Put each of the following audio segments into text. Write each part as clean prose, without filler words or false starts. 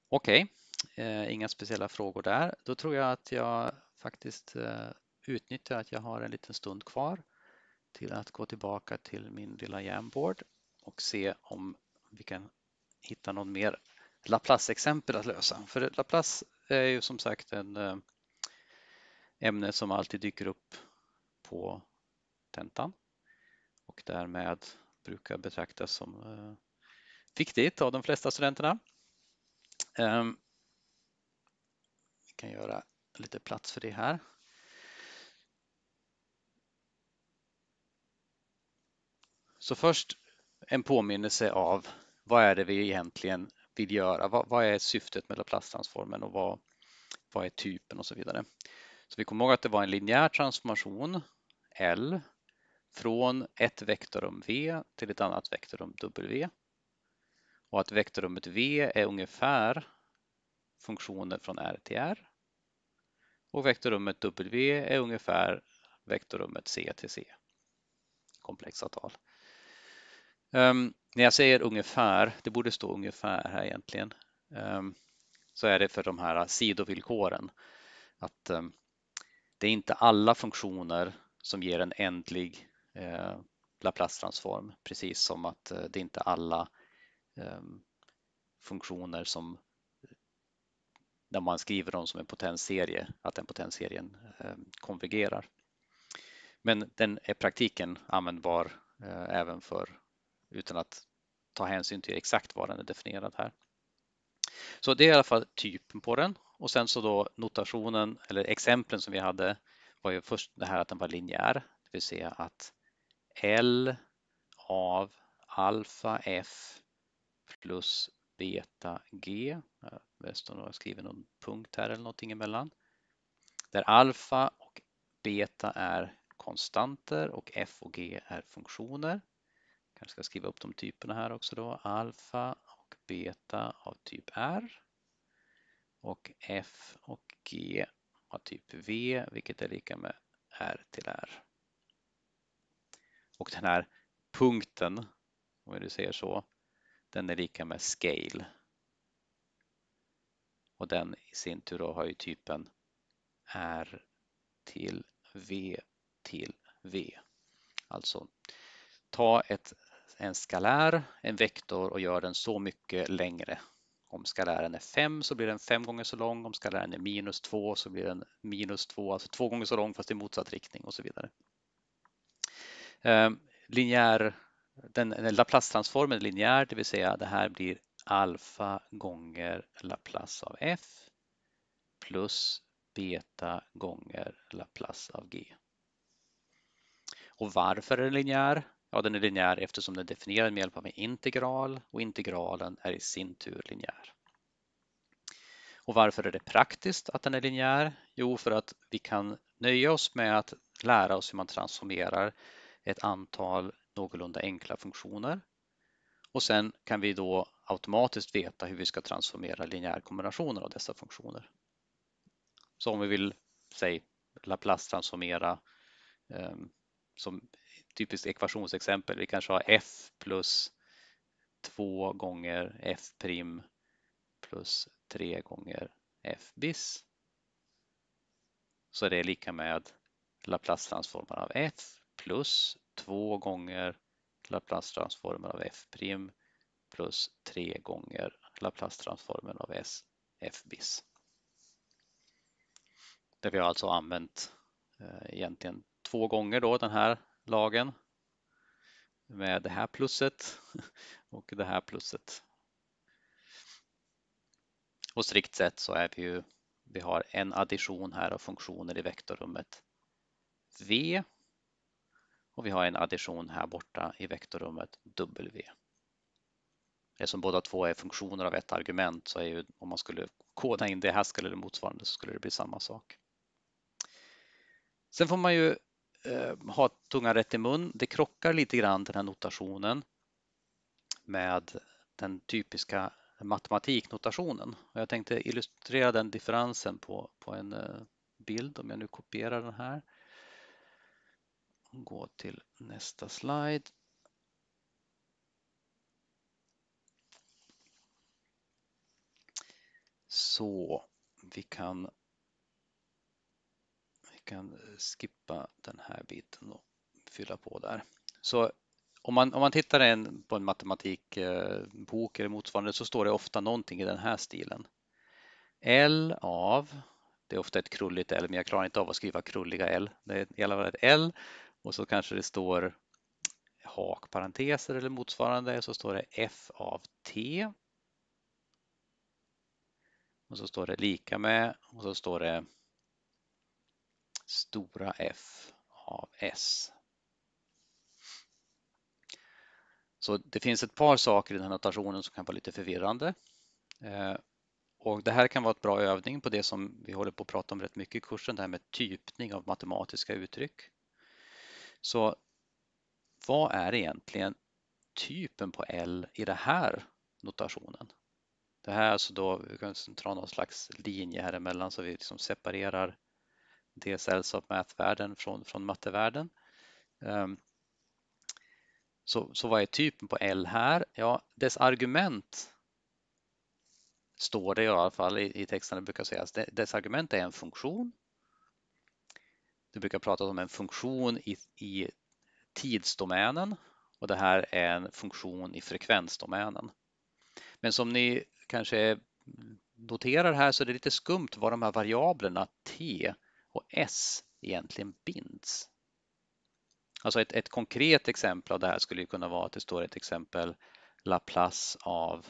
Okej, inga speciella frågor där. Då tror jag att jag faktiskt utnyttjar att jag har en liten stund kvar till att gå tillbaka till min lilla Jamboard och se om vi kan hitta någon mer Laplace-exempel att lösa. För Laplace är ju som sagt en ämne som alltid dyker upp på tentan och därmed brukar betraktas som viktigt av de flesta studenterna. Vi kan göra lite plats för det här. Så först en påminnelse av vad är det vi egentligen vill göra? Vad är syftet med Laplace-transformen och vad är typen och så vidare. Så vi kommer ihåg att det var en linjär transformation L från ett vektorrum V till ett annat vektorrum W och att vektorrummet V är ungefär funktioner från R till R och vektorrummet W är ungefär vektorrummet C till C. Komplexa tal. När jag säger ungefär, det borde stå ungefär här egentligen, så är det för de här sidovillkoren att det är inte alla funktioner som ger en ändlig Laplace-transform, precis som att det är inte alla funktioner som när man skriver dem som en potensserie, att den potensserien konvergerar. Men den är praktiken användbar även för utan att ta hänsyn till exakt vad den är definierad här. Så det är i alla fall typen på den och sen så då notationen eller exemplen som vi hade var ju först det här att den var linjär, det vill säga att L av alfa F plus beta G, jag har skrivit någon punkt här eller någonting emellan, där alfa och beta är konstanter och F och G är funktioner. Kanske ska skriva upp de typerna här också då. Alfa och beta av typ R och F och G av typ V, vilket är lika med R till R. Och den här punkten, om du säger så, den är lika med scale. Och den i sin tur då har ju typen R till V till V. Alltså ta en skalär, en vektor och gör den så mycket längre. Om skalären är 5 så blir den 5 gånger så lång. Om skalären är minus 2 så blir den minus 2, alltså 2 gånger så lång fast i motsatt riktning och så vidare. Den Laplace-transformen är linjär, det vill säga det här blir alfa gånger Laplace av F plus beta gånger Laplace av G. Och varför är den linjär? Ja, den är linjär eftersom den är definierad med hjälp av en integral och integralen är i sin tur linjär. Och varför är det praktiskt att den är linjär? Jo, för att vi kan nöja oss med att lära oss hur man transformerar ett antal någorlunda enkla funktioner. Och sen kan vi då automatiskt veta hur vi ska transformera linjärkombinationer av dessa funktioner. Så om vi vill, säg Laplace transformera som typiskt ekvationsexempel, vi kanske har f plus 2 gånger f' plus 3 gånger f bis. Så det är lika med Laplace-transformen av f plus 2 gånger Laplace-transformen av f' plus 3 gånger Laplace-transformen av f bis. Där vi har alltså använt egentligen 2 gånger då den här lagen med det här plusset och det här plusset. Och strikt sett så är vi har en addition här av funktioner i vektorrummet V och vi har en addition här borta i vektorrummet W. Eftersom båda två är funktioner av ett argument så är ju om man skulle koda in det Haskell eller motsvarande så skulle det bli samma sak. Sen får man ju ha tungan rätt i mun. Det krockar lite grann den här notationen med den typiska matematiknotationen. Och jag tänkte illustrera den differensen på en bild om jag nu kopierar den här. Gå till nästa slide. Så vi kan skippa den här biten och fylla på där. Så om man tittar på en matematikbok eller motsvarande så står det ofta någonting i den här stilen. L av, det är ofta ett krulligt L, men jag klarar inte av att skriva krulliga L. Det är i alla fall ett L och så kanske det står hakparenteser eller motsvarande, så står det F av T. Och så står det lika med och så står det stora F av S. Så det finns ett par saker i den här notationen som kan vara lite förvirrande. Och det här kan vara ett bra övning på det som vi håller på att prata om rätt mycket i kursen, det här med typning av matematiska uttryck. Så vad är egentligen typen på L i den här notationen? Det här är alltså då, vi kan dra någon slags linje här emellan så vi liksom separerar DSLs av math-världen från mattevärlden. Så vad är typen på L här? Ja, dess argument står det i alla fall i texten, det brukar sägas. Dess argument är en funktion. Det brukar prata om en funktion i tidsdomänen och det här är en funktion i frekvensdomänen. Men som ni kanske noterar här så är det lite skumt var de här variablerna t och s egentligen binds. Alltså ett konkret exempel av det här skulle kunna vara att det står ett exempel Laplace av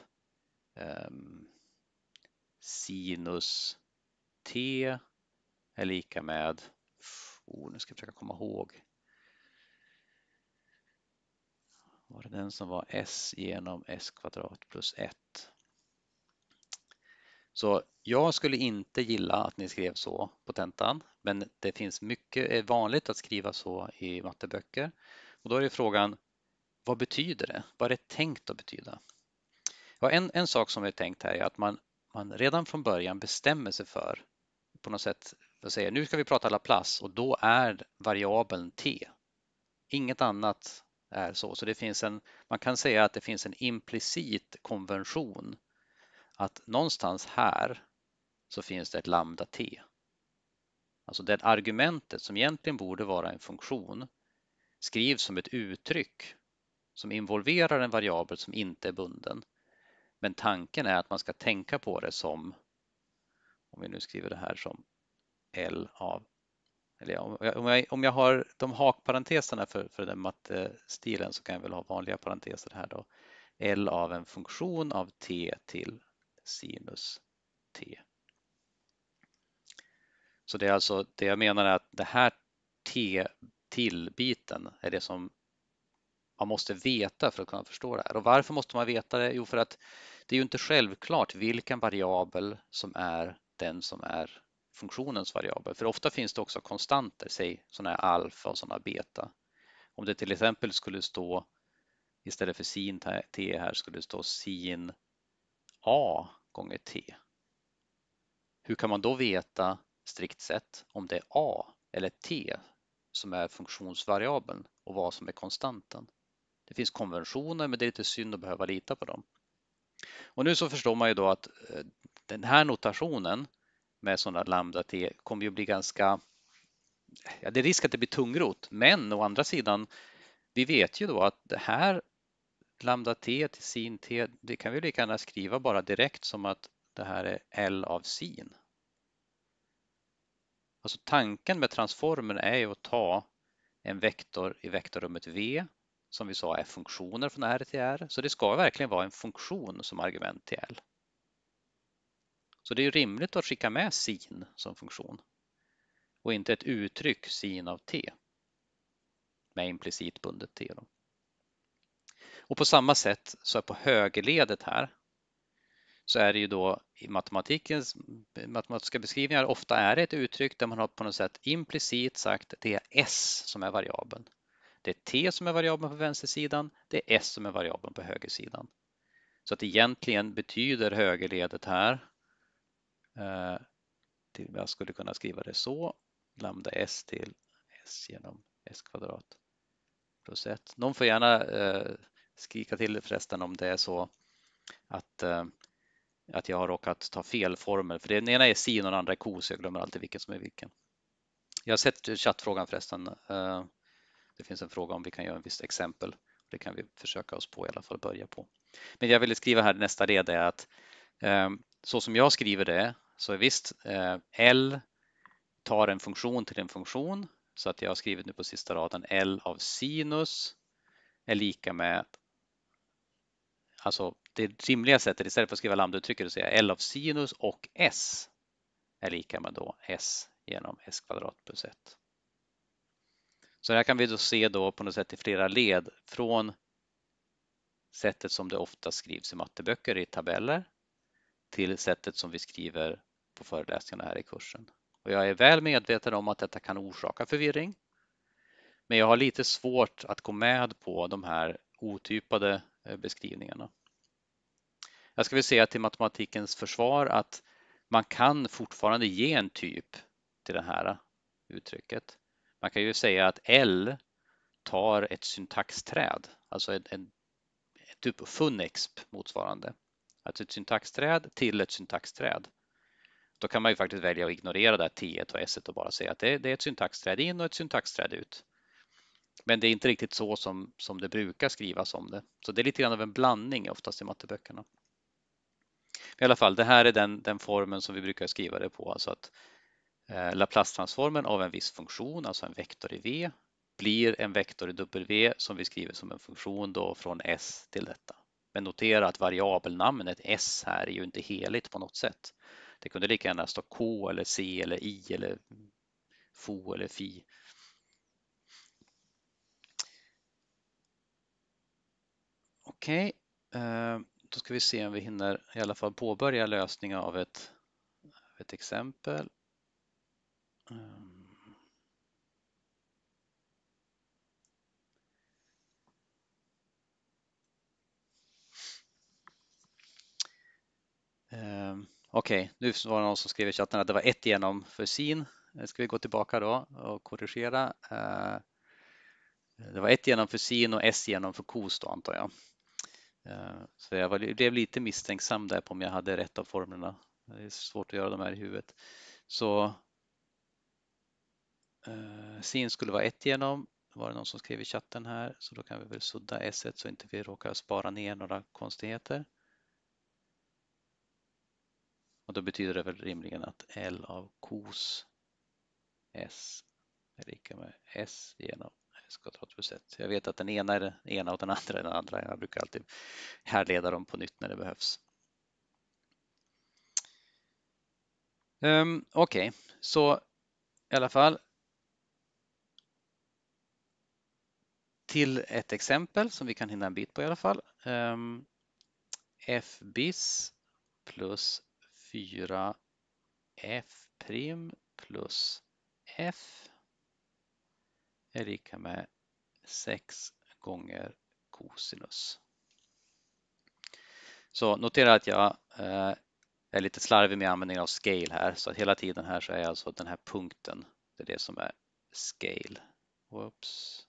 sinus t är lika med, nu ska jag försöka komma ihåg, var det den som var s genom s kvadrat plus 1. Så jag skulle inte gilla att ni skrev så på tentan, men det finns mycket vanligt att skriva så i matteböcker. Och då är det frågan, vad betyder det? Vad är det tänkt att betyda? Ja, en sak som är tänkt här är att man redan från början bestämmer sig för på något sätt, vad säger, nu ska vi prata Laplace och då är variabeln t. Inget annat är så. Så det finns man kan säga att det finns en implicit konvention att någonstans här så finns det ett lambda t. Alltså det argumentet som egentligen borde vara en funktion skrivs som ett uttryck som involverar en variabel som inte är bunden. Men tanken är att man ska tänka på det som, om vi nu skriver det här som L av, eller om jag har de hakparenteserna för den mattestilen så kan jag väl ha vanliga parenteser här då. L av en funktion av t till sinus t. Så det är alltså det jag menar är att det här t till-biten är det som man måste veta för att kunna förstå det här. Och varför måste man veta det? Jo, för att det är ju inte självklart vilken variabel som är den som är funktionens variabel. För ofta finns det också konstanter, säg sådana här alfa och sådana beta. Om det till exempel skulle stå istället för sin t här skulle det stå sin a gånger t. Hur kan man då veta strikt sett om det är a eller t som är funktionsvariabeln och vad som är konstanten? Det finns konventioner, men det är lite synd att behöva lita på dem. Och nu så förstår man ju då att den här notationen med sådana lambda t kommer ju bli ganska, ja, det är risk att det blir tungrot, men å andra sidan, vi vet ju då att det här lambda t till sin t, det kan vi lika gärna skriva bara direkt som att det här är L av sin. Alltså tanken med transformen är ju att ta en vektor i vektorrummet v som vi sa är funktioner från R till R. Så det ska verkligen vara en funktion som argument till L. Så det är rimligt att skicka med sin som funktion och inte ett uttryck sin av t med implicit bundet t. Då. Och på samma sätt så är på högerledet här så är det ju då i matematiska beskrivningar ofta är det ett uttryck där man har på något sätt implicit sagt att det är s som är variabeln. Det är t som är variabeln på vänstersidan, det är s som är variabeln på högersidan. Så att egentligen betyder högerledet här, jag skulle kunna skriva det så, lambda s till s genom s kvadrat plus 1. Någon får gärna skrika till förresten om det är så att att jag har råkat ta fel formel. För den ena är sin och den andra är kos. Jag glömmer alltid vilken som är vilken. Jag har sett chattfrågan förresten. Det finns en fråga om vi kan göra ett visst exempel. Det kan vi försöka oss på i alla fall börja på. Men jag ville skriva här nästa led är att så som jag skriver det så är visst L tar en funktion till en funktion. Så att jag har skrivit nu på sista raden L av sinus är lika med, alltså det rimliga sättet istället för att skriva lambdauttrycket att säga L av sinus och S är lika med då S genom S kvadrat plus 1. Så här kan vi då se då på något sätt i flera led från sättet som det ofta skrivs i matteböcker i tabeller till sättet som vi skriver på föreläsningarna här i kursen. Och jag är väl medveten om att detta kan orsaka förvirring. Men jag har lite svårt att gå med på de här otypade beskrivningarna. Jag ska väl säga till matematikens försvar att man kan fortfarande ge en typ till det här uttrycket. Man kan ju säga att L tar ett syntaxträd, alltså en typ funexp motsvarande. Alltså ett syntaxträd till ett syntaxträd. Då kan man ju faktiskt välja att ignorera det här T1 och S1 och bara säga att det är ett syntaxträd in och ett syntaxträd ut. Men det är inte riktigt så som det brukar skrivas om det. Så det är lite grann av en blandning oftast i matteböckerna. I alla fall, det här är den formen som vi brukar skriva det på. Alltså att Laplace-transformen av en viss funktion, alltså en vektor i V, blir en vektor i W som vi skriver som en funktion då från S till detta. Men notera att variabelnamnet S här är ju inte heligt på något sätt. Det kunde lika gärna stå K eller C eller I eller FO eller FI. Okej, då ska vi se om vi hinner i alla fall påbörja lösningen av ett exempel. Okej, nu var det någon som skrev i chatten att det var 1 genom för sin. Ska vi gå tillbaka då och korrigera. Det var 1 genom för sin och S genom för kos då antar jag. Så jag blev lite misstänksam där på om jag hade rätt av formlerna. Det är svårt att göra de här i huvudet. Så sin skulle vara 1 genom, var det någon som skrev i chatten här, så då kan vi väl sudda S1 så inte vi råkar spara ner några konstigheter. Och då betyder det väl rimligen att L av kos S är lika med S genom S kvadrat plus 1. Jag vet att den ena är den ena och den andra är den andra. Jag brukar alltid härleda dem på nytt när det behövs. Okej, så i alla fall till ett exempel som vi kan hinna en bit på i alla fall. F bis plus 4 F prim plus F är lika med 6 gånger kosinus. Så notera att jag är lite slarvig med användningen av scale här, så att hela tiden här så är alltså den här punkten, det är det som är scale. Whoops.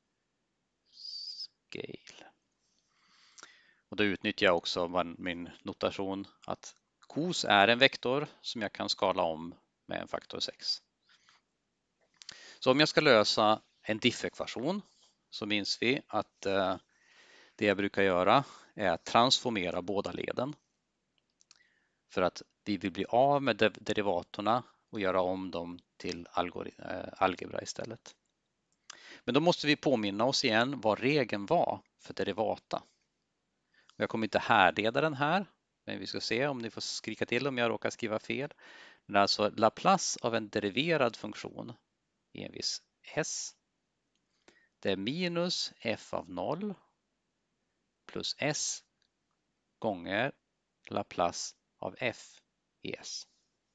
Scale. Och då utnyttjar jag också min notation att kos är en vektor som jag kan skala om med en faktor 6. Så om jag ska lösa en diffekvation så minns vi att det jag brukar göra är att transformera båda leden. För att vi vill bli av med derivatorna och göra om dem till algebra istället. Men då måste vi påminna oss igen vad regeln var för derivata. Jag kommer inte härleda den här, men vi ska se om ni får skrika till om jag råkar skriva fel. Men alltså Laplace av en deriverad funktion i en viss S. Det är minus f av 0 plus s gånger Laplace av f i s.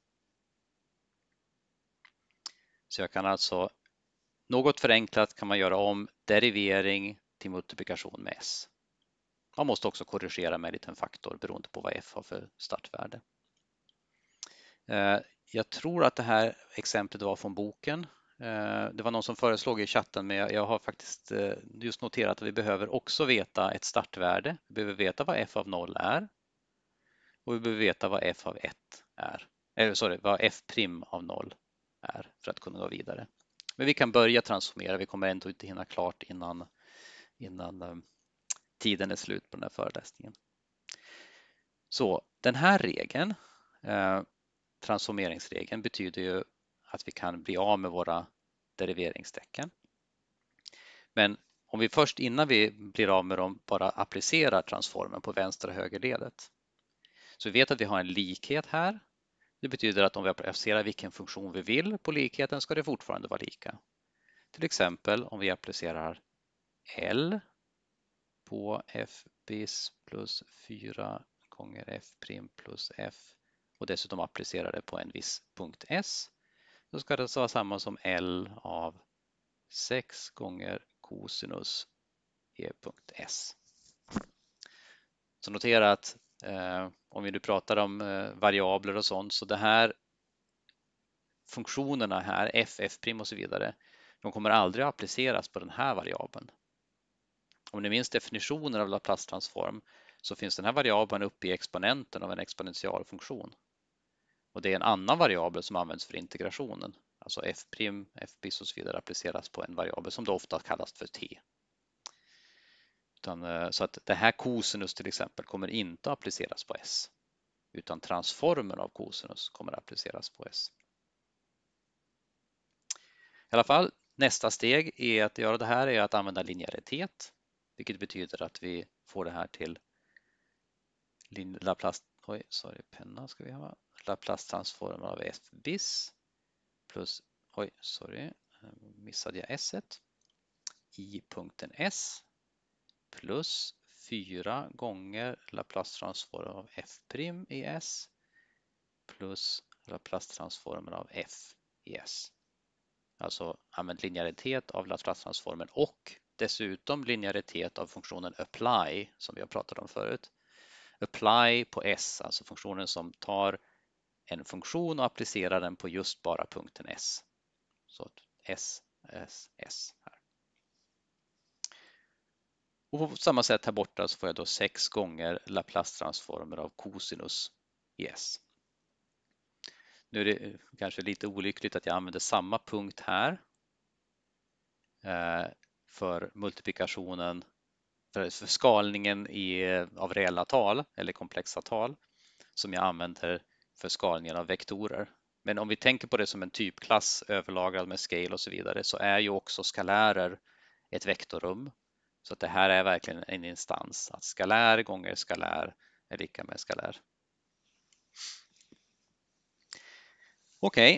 Så jag kan alltså, något förenklat kan man göra om derivering till multiplikation med s. Man måste också korrigera med en liten faktor beroende på vad f har för startvärde. Jag tror att det här exemplet var från boken. Det var någon som föreslog i chatten, men jag har faktiskt just noterat att vi behöver också veta ett startvärde. Vi behöver veta vad f av 0 är. och vi behöver veta vad f av 1 är. Eller vad f' av 0 är för att kunna gå vidare. Men vi kan börja transformera, vi kommer ändå inte hinna klart innan tiden är slut på den här föreläsningen. Så den här regeln, transformeringsregeln, betyder ju att vi kan bli av med våra deriveringstecken. Men om vi först innan vi blir av med dem bara applicerar transformen på vänster och högerledet. Så vi vet att vi har en likhet här. Det betyder att om vi applicerar vilken funktion vi vill på likheten ska det fortfarande vara lika. Till exempel om vi applicerar L på f bis plus 4 gånger f' plus f och dessutom applicerar det på en viss punkt S, då ska det vara samma som L av 6 gånger cosinus e punkt S. Så notera att om vi nu pratar om variabler och sånt, så det här funktionerna här, f, f' och så vidare, de kommer aldrig att appliceras på den här variabeln. Om ni minns definitionen av Laplace-transform så finns den här variabeln uppe i exponenten av en exponentialfunktion. Och det är en annan variabel som används för integrationen. Alltså f', f bis och så vidare appliceras på en variabel som då ofta kallas för t. Så att det här cosinus till exempel kommer inte att appliceras på s, utan transformen av cosinus kommer att appliceras på s. I alla fall, nästa steg är att göra det här är att använda linjäritet, vilket betyder att vi får det här till Laplace, Laplace-transformen av f bis plus, missade jag s-et, i punkten S plus 4 gånger Laplace-transformen av f' i S plus Laplace-transformen av f i S. Alltså använd linjäritet av Laplace-transformen och dessutom linjäritet av funktionen apply som vi har pratat om förut. Apply på S, alltså funktionen som tar en funktion och applicerar den på just bara punkten S. Så S, S, S här. Och på samma sätt här borta så får jag då 6 gånger Laplace-transformer av cosinus i S. Nu är det kanske lite olyckligt att jag använder samma punkt här för multiplikationen, för skalningen av reella tal eller komplexa tal som jag använder för skalningen av vektorer. Men om vi tänker på det som en typklass överlagrad med scale och så vidare så är ju också skalärer ett vektorrum. Så att det här är verkligen en instans, att skalär gånger skalär är lika med skalär. Okej.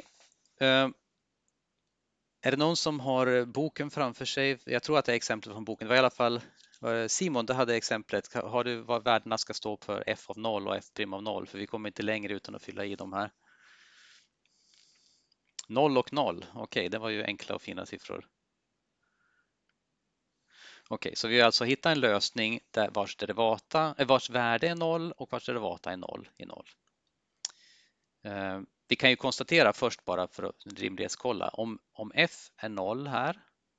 Är det någon som har boken framför sig? Jag tror att det är exemplet från boken. Det var i alla fall Simon, du hade exemplet. Har du vad värdena ska stå för f av 0 och f' av 0? För vi kommer inte längre utan att fylla i de här. 0 och 0. Okej, det var ju enkla och fina siffror. Okej, så vi har alltså hittat en lösning där vars värde är 0 och vars derivata är 0 i 0. Vi kan ju konstatera först bara för att rimlighetskolla om f är 0 här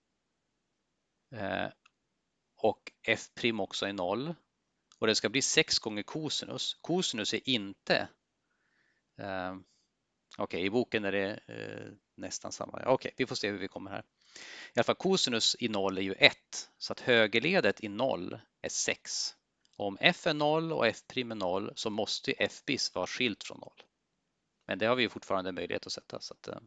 och f' också är 0 och det ska bli 6 gånger cosinus. Cosinus är inte okej, i boken är det nästan samma. Okej, vi får se hur vi kommer här. I alla fall cosinus i 0 är ju 1 så att högerledet i 0 är 6. Och om f är 0 och f' är 0 så måste f bis vara skilt från 0. Men det har vi fortfarande möjlighet att sätta. Så att,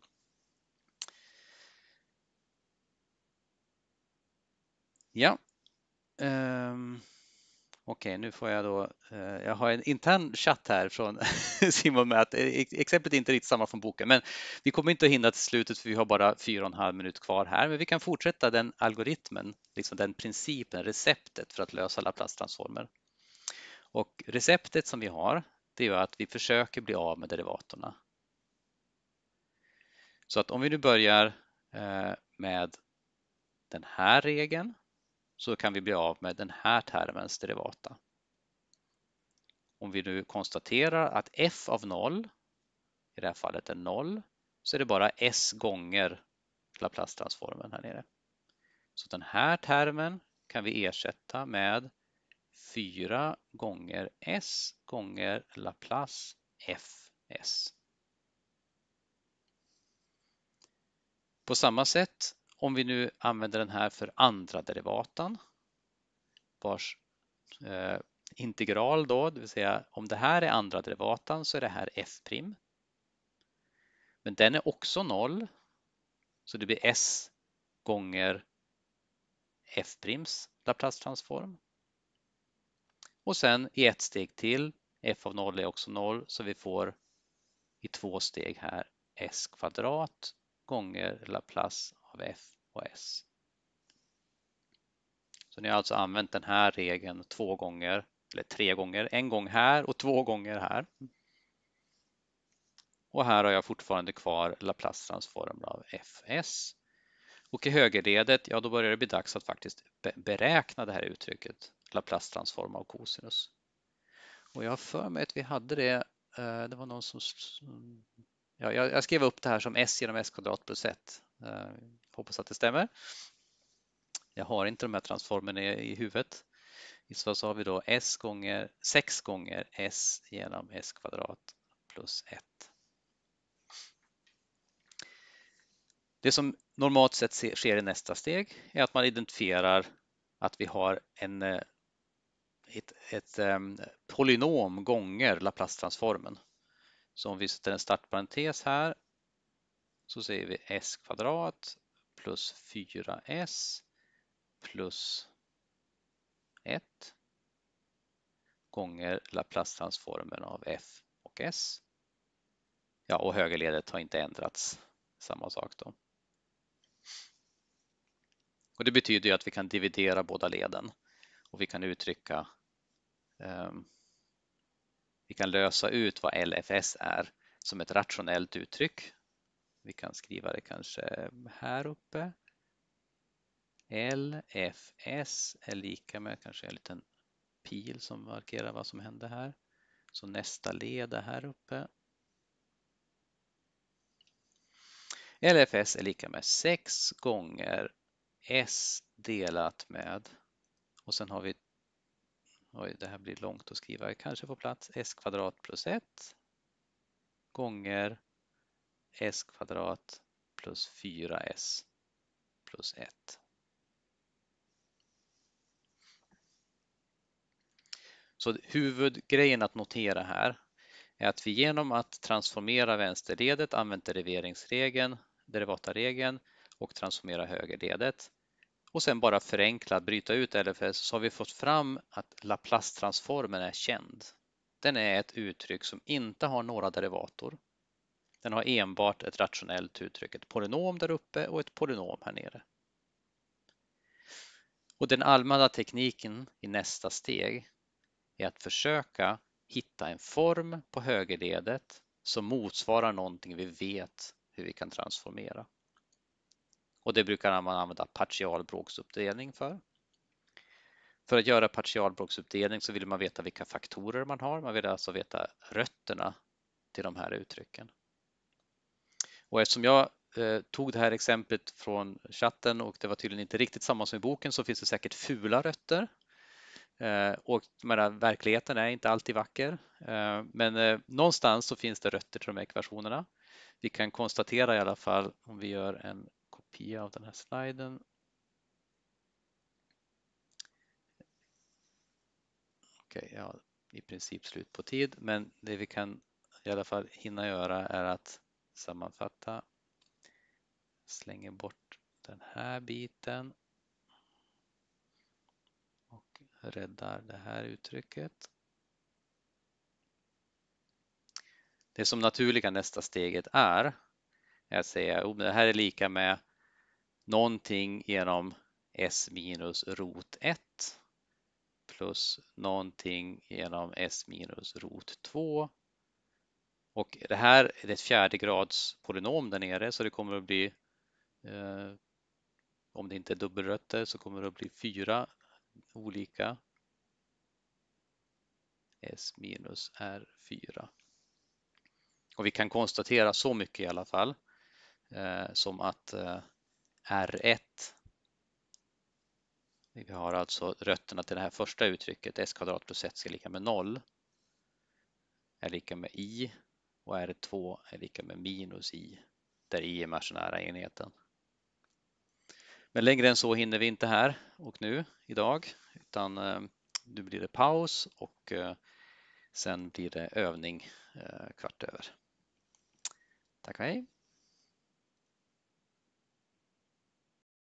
ja. Okej, nu får jag då. Jag har en intern chatt här från Simon med att exemplet är inte riktigt samma från boken, men vi kommer inte att hinna till slutet för vi har bara 4,5 minut kvar här. Men vi kan fortsätta den algoritmen, liksom den principen, receptet för att lösa Laplace-transformer. Och receptet som vi har, det är att vi försöker bli av med derivatorna. Så att om vi nu börjar med den här regeln så kan vi bli av med den här termens derivata. Om vi nu konstaterar att f av 0 i det här fallet är 0 så är det bara s gånger Laplace-transformen här nere. Så den här termen kan vi ersätta med 4 gånger s gånger Laplace fs. På samma sätt, om vi nu använder den här för andra derivatan, vars integral då, det vill säga om det här är andra derivatan så är det här f'. Men den är också 0, så det blir s gånger f' Laplace-transform. Och sen i ett steg till, f av 0 är också 0, så vi får i 2 steg här s kvadrat gånger Laplace av f och s. Så ni har alltså använt den här regeln 2 gånger, eller 3 gånger, en gång här och 2 gånger här. Och här har jag fortfarande kvar Laplace-transformen av fs. Och i högerledet, ja då börjar det bli dags att faktiskt beräkna det här uttrycket, Laplace-transform av cosinus. Och jag har för mig att vi hade det, det var någon som, ja, jag skrev upp det här som s genom s kvadrat plus 1. Hoppas att det stämmer. Jag har inte de här transformerna i huvudet. Så har vi då 6 gånger s genom s kvadrat plus 1. Det som normalt sett sker i nästa steg är att man identifierar att vi har ett polynom gånger Laplace-transformen. Så om vi sätter en startparentes här så säger vi s kvadrat plus 4s plus 1 gånger Laplace-transformen av f och s. Ja, och högerledet har inte ändrats. Samma sak då. Och det betyder ju att vi kan dividera båda leden och vi kan uttrycka, vi kan lösa ut vad LFS är som ett rationellt uttryck. Vi kan skriva det kanske här uppe. LFS är lika med kanske en liten pil som markerar vad som hände här. Så nästa led är här uppe. LFS är lika med 6 gånger S delat med, och sen har vi, oj det här blir långt att skriva, kanske på plats, S kvadrat plus 1 gånger S kvadrat plus 4S plus 1. Så huvudgrejen att notera här är att vi genom att transformera vänsterledet använder derivataregeln och transformera högerledet och sen bara förenkla, bryta ut LFS, så har vi fått fram att Laplace-transformen är känd. Den är ett uttryck som inte har några derivator. Den har enbart ett rationellt uttryck, ett polynom där uppe och ett polynom här nere. Och den allmänna tekniken i nästa steg är att försöka hitta en form på högerledet som motsvarar någonting vi vet hur vi kan transformera. Och det brukar man använda partialbråksuppdelning för. För att göra partialbråksuppdelning så vill man veta vilka faktorer man har. Man vill alltså veta rötterna till de här uttrycken. Och eftersom jag tog det här exemplet från chatten och det var tydligen inte riktigt samma som i boken, så finns det säkert fula rötter. Och verkligheten är inte alltid vacker, men någonstans så finns det rötter till de här ekvationerna. Vi kan konstatera i alla fall, om vi gör en kopia av den här sliden. Okej, ja, i princip slut på tid, men det vi kan i alla fall hinna göra är att sammanfatta. Slänger bort den här biten och räddar det här uttrycket. Det som naturliga nästa steget är att säga att det här är lika med någonting genom s minus rot 1 plus någonting genom s minus rot 2. Och det här är ett fjärdegrads polynom där nere, så det kommer att bli, om det inte är dubbelrötter, så kommer det att bli 4 olika s minus r4. Och vi kan konstatera så mycket i alla fall som att R1 Vi har alltså rötterna till det här första uttrycket, s kvadrat plus 1 ska lika med 0 är lika med i och R2 är lika med minus i, där i är imaginära enheten. Men längre än så hinner vi inte här och nu idag, utan nu blir det paus och sen blir det övning 15:15. Tack och hej!